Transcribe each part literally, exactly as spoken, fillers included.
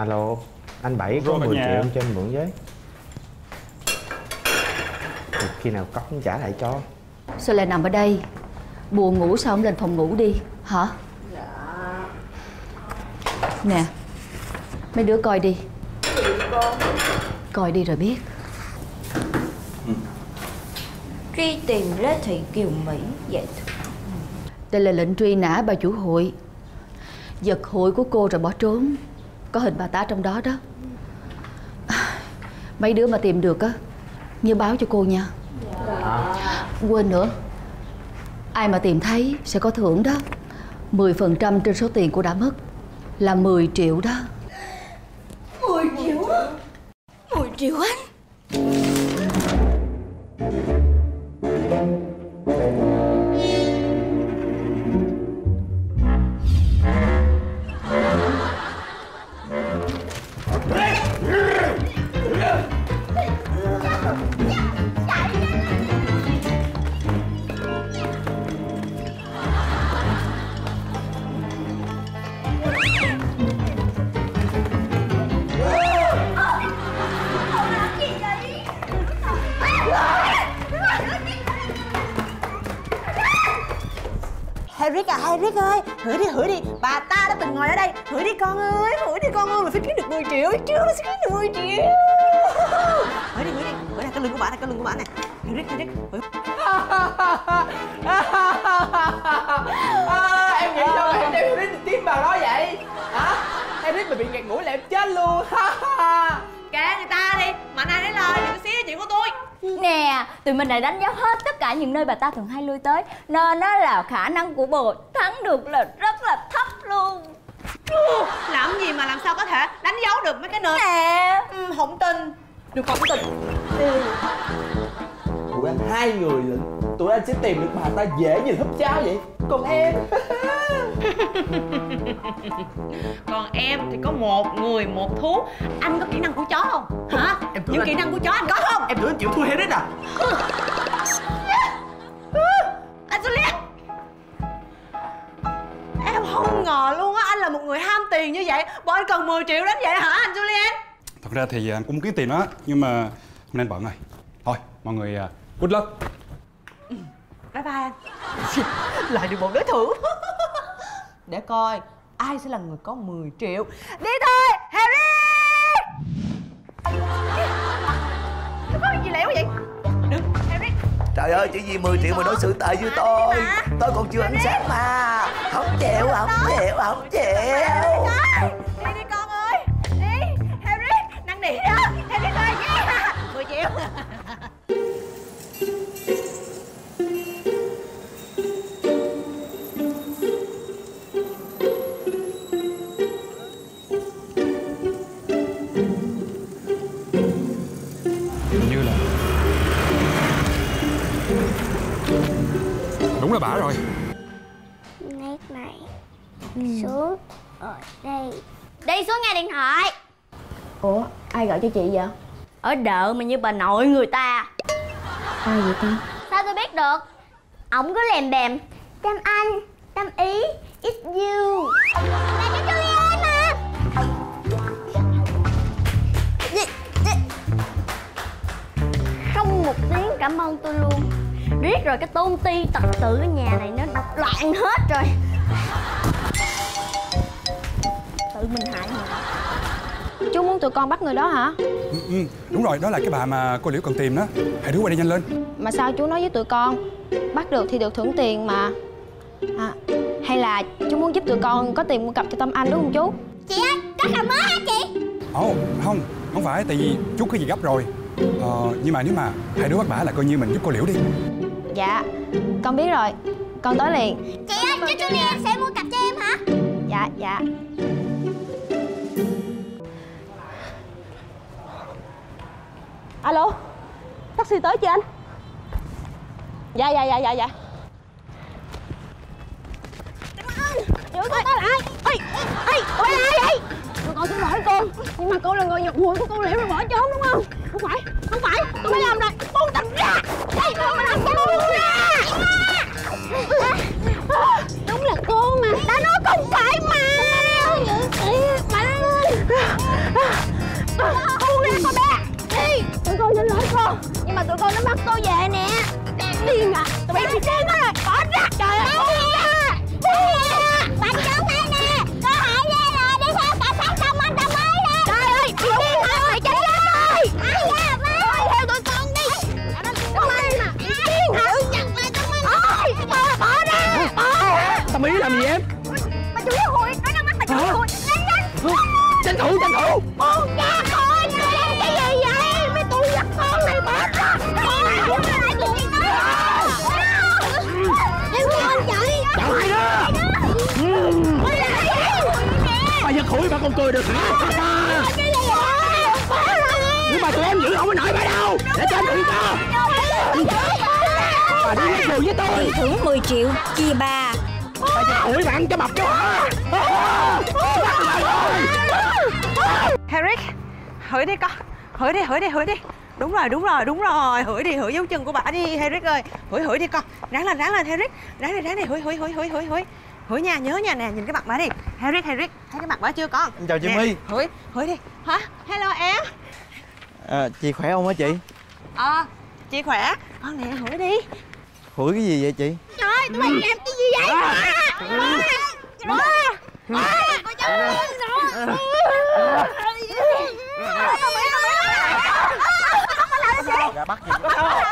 Alo, anh Bảy có mười triệu em cho anh mượn với. Thì khi nào có cũng trả lại cho. Sao lại nằm ở đây? Buồn ngủ sao không lên phòng ngủ đi, hả? Dạ. Nè, mấy đứa coi đi. Con. Coi đi rồi biết. Ừ. Truy tìm Lê Thị Kiều Mỹ vậy thôi. Đây là lệnh truy nã bà chủ hụi. Giật hụi của cô rồi bỏ trốn. Có hình bà ta trong đó đó. Mấy đứa mà tìm được á, nhớ báo cho cô nha. Dạ. Quên nữa, ai mà tìm thấy sẽ có thưởng đó. Mười phần trăm trên số tiền cô đã mất là mười triệu đó. Mười triệu á? Mười triệu anh? Harry à, Harry ơi, hửi đi, hửi đi, bà ta đã từng ngồi ở đây. Hửi đi con ơi, hửi đi con ơi, mình phải kiếm được mười triệu, biết chưa, mình phải kiếm được mười triệu. Hửi đi, hửi đi, hửi này, cái lưng của bà này, cái lưng của bà này. Harry, Harry, hửi. À, em nghĩ sao mà em đem Harry tím vào đó vậy? Hả? Harry mà bị nghẹt mũi là em chết luôn. Kệ người ta đi, mạnh ai lấy lời, đừng có xí chuyện của tôi. Nè, tụi mình đã đánh dấu hết tất cả những nơi bà ta thường hay lui tới, nên nó là khả năng của bồ thắng được là rất là thấp luôn. Làm gì mà làm sao có thể đánh dấu được mấy cái nơi? Nè, ừ, không tin. Được không tin. Ừ. Tụi anh hai người lận, tụi anh sẽ tìm được bà ta dễ như húp cháo vậy. Còn em Còn em thì có một người một thú. Anh có kỹ năng của chó không? Hả? Em những anh... kỹ năng của chó anh có không? Em tưởng anh chịu thua Harry à? Anh Juliet, em không ngờ luôn á, anh là một người ham tiền như vậy. Bọn anh cần mười triệu đến vậy hả anh Juliet? Thật ra thì anh cũng muốn kiếm tiền đó, nhưng mà hôm nay anh bận rồi. Thôi mọi người good luck. Bye bye anh. Lại được một đối thủ. Để coi ai sẽ là người có mười triệu. Đi thôi Harry. Có gì lẻo vậy? Đừng Harry. Trời ơi, chỉ vì mười triệu mà đối xử tệ với tôi. Tôi còn chưa ăn sáng mà. Không chịu, không chịu, không chịu. Đi đi con ơi. Đi Harry, năn nỉ đó. Harry ơi, yeah. mười triệu. Như là đúng là bả rồi. Nét này xuống ở đây. đi xuống nghe điện thoại. Ủa, ai gọi cho chị vậy? Ở đợ mà như bà nội người ta. Ai vậy ta? Sao tôi biết được? Ổng cứ lèm bèm Tâm Anh, Tâm Ý, it's you. Là cái Juliet mà. Không một tiếng cảm ơn tôi luôn. Riết rồi cái tôn ti tật tự ở nhà này nó đập loạn hết rồi. Tự mình hại mình. Chú muốn tụi con bắt người đó hả? Ừ, ừ, đúng rồi, đó là cái bà mà cô Liễu cần tìm đó. Hai đứa qua đây nhanh lên. Mà sao chú nói với tụi con bắt được thì được thưởng tiền mà. À, hay là chú muốn giúp tụi con có tiền mua cặp cho Tâm Anh đúng không chú? Chị ơi, có cặp mới hả chị? Ồ, oh, không, không phải, tại vì chú có gì gấp rồi. Ờ, nhưng mà nếu mà hai đứa bắt bả là coi như mình giúp cô Liễu đi. Dạ, con biết rồi, con tới liền. Chị ơi, chú Juliet sẽ mua cặp cho em hả? Dạ, dạ. Alo, taxi tới chưa anh? Dạ, dạ, dạ, dạ, dạ. Giữ cô ta lại. Ê, ê, cô là ai vậy? Cô con xin lỗi cô, nhưng mà cô là người giật hụi của cô Liễu rồi bỏ trốn đúng không? Không phải, không phải, tôi phải làm rồi. Buông tay ra. Đây, cô mà làm cô buông ra. Đúng là cô mà. Đã nói không phải mà. Mà ơi. Buông ra con bé. Đi. Tụi con xin lỗi cô. Nhưng mà tụi con nó bắt cô về nè. Điên à. Tụi bay bị điên hết rồi. Bỏ ra. Trời ơi. Buông ra. Buông ra. Bạch trưởng đây nè. Có hại ghê rồi. Đi theo cảnh sát công an đồng ấy nè. Trời ơi. Bị điên hả? Mày chạy ra thôi. Ai ra má. Theo tụi con đi. Tụi bay mà. Bị điên hả? Giật lại tụi mình. Ôi. Bỏ, bỏ ra. Bỏ ra. Tâm Ý làm gì em? Bà chủ yếu hụi. Nó đang bắt bà chủ yếu hụi. Nhanh nhanh. Tranh thủ, tranh thủ. Buông ra thôi. Làm cái gì vậy? Mấy tụi giặc con này bỏ ra. Buông ra lại tụi nó. Em không anh chạy. Chào hai đứa. Bà giật hụi bà còn cười được hả? Nhưng mà tụi em giữ không có nổi bà đâu. Để cho em tự cho. Bà đi lấy đường với tôi. Thưởng mười triệu chia ba. Bà giật hụi bạn cho mập cho hả? Harry, hửi đi con. Hửi đi, hửi đi, hửi đi. Đúng rồi, đúng rồi, đúng rồi. Hửi đi, hửi dấu chân của bà đi Harry ơi. Hửi, hửi đi con. Ráng lên, ráng lên Harry. Ráng đi, ráng đi, hửi, hửi, hửi, hửi, hửi, hửi. Hửi nha, nhớ nha nè, nhìn cái mặt bà đi. Harry, Harry, thấy cái mặt bà chưa con? Chào chị nè, My. Hửi, hửi đi. Hả? Hello em. À, chị khỏe không hả chị? Ờ, à, chị khỏe. Con nè, hửi đi. Hửi cái gì vậy chị? Trời ơi, tụi mày làm cái gì vậy? Đó. Đó. Có cháu điên rồi. Dạ bắt gì?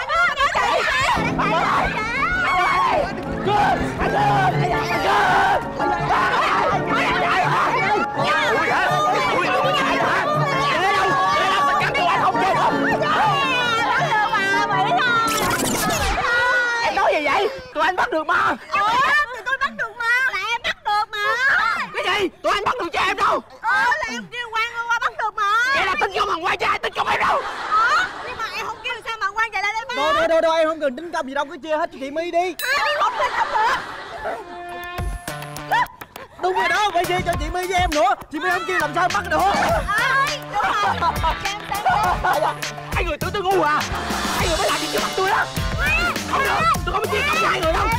Em nói gì vậy? Tụi anh bắt được mà. Tụi tôi bắt được mà. Là em bắt được mà. Cái gì? Tụi anh bắt được cho em đâu? Ờ, là em kêu quan qua bắt được mà. Vậy là tính công bằng quan cho ai tính công em đâu? Ờ, nhưng mà em không kêu sao mà quan chạy lại đây ba. Đâu đâu đâu đâu, em không cần tính công gì đâu, cứ chia hết cho chị My đi. Không tính không được. Đúng rồi đó, phải chia cho chị My với em nữa. Chị My không chia làm sao em bắt được? Ơi, đúng rồi. Em xem. Hai người tưởng tôi ngu à? Hai người mới làm gì trước mặt tôi đó? Không được, tôi không chia công cho hai người đâu.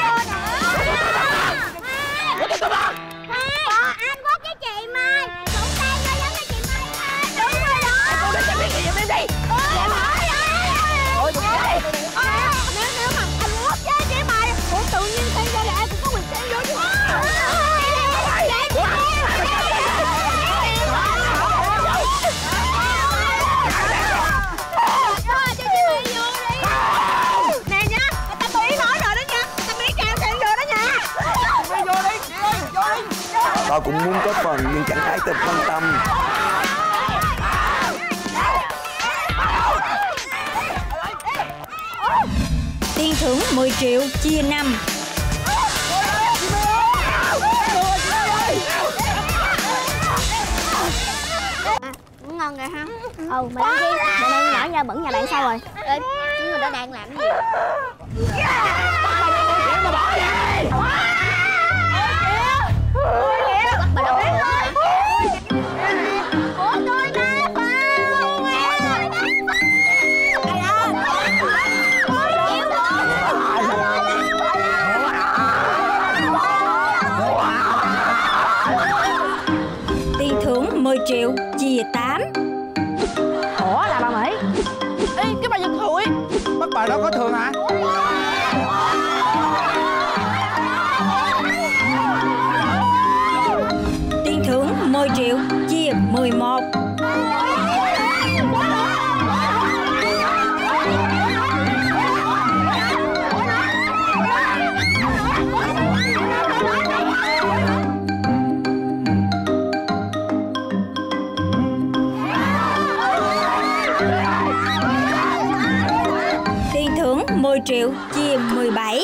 Để cho tôi bắt. Anh có cái chị Mai. Cũng tay nó giống cái chị Mai ha. Đúng rồi đó. Cô đến xem biết gì em đi. Ôi ôi ôi. Nếu nếu mà anh quất với chị Mai, ủa tự nhiên xen ra là ai cũng có quyền xen vô chứ. Nè nhá, ta tùy ý nói rồi đó nha. Ta biết càng xen rồi đó nha. Vô đi, chị ơi, vô đi. Tao cũng muốn có phần nhưng chẳng ai tên quan tâm. Tiền thưởng mười triệu chia năm. Ngon rồi ha. Ừ, mày ăn đi. Mày đang nhỏ nha, bẩn nhà bạn sao rồi? Ê, những người đó đang làm cái gì? Mà bỏ đi. Bắt bà đâu hả? Của tôi nè, Tiền thưởng mười triệu chia tám. ủa là bà Mỹ? Ê, cái bà giật hụi. Bắt bà đó có thường hả? Tiền thưởng mười triệu chia mười một. Tiền thưởng mười triệu chia mười bảy.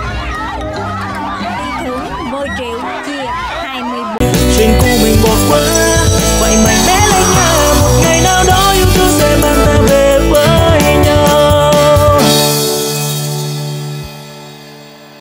Tiền thưởng mười triệu chia hai mươi bốn. Chuyện của mình bỏ quên